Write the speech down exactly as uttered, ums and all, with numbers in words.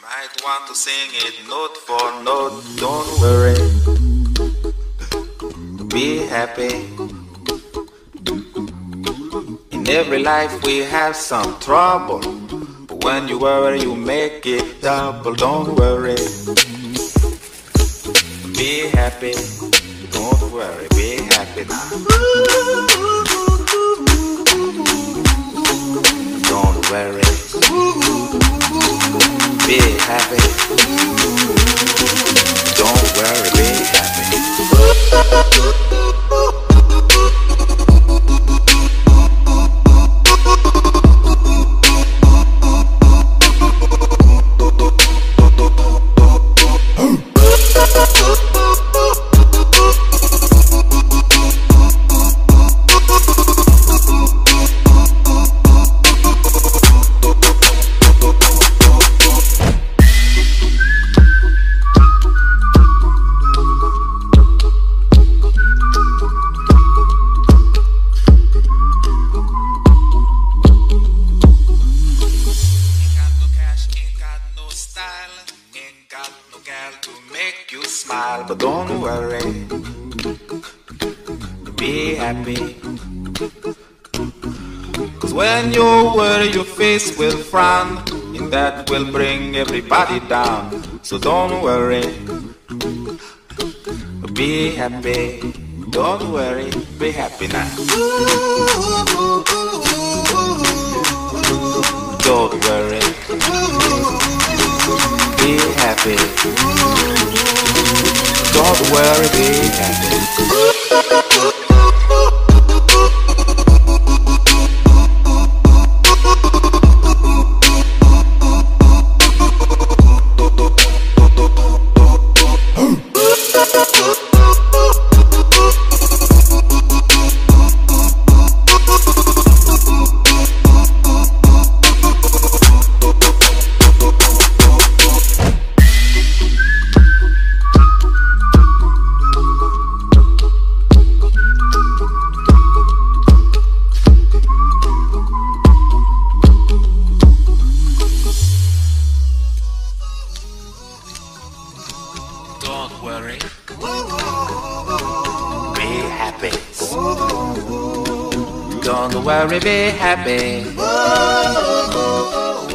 Might want to sing it note for note. Don't worry, be happy. In every life we have some trouble, but when you worry you make it double. Don't worry, be happy. Don't worry, be happy now. Don't worry, be happy. Don't worry, be happy. Smile, but don't worry, be happy. Cause when you worry your face will frown, and that will bring everybody down. So don't worry, be happy. Don't worry, be happy now. Don't worry, be happy. Don't worry, be happy. Don't worry, be happy. Don't worry, be happy.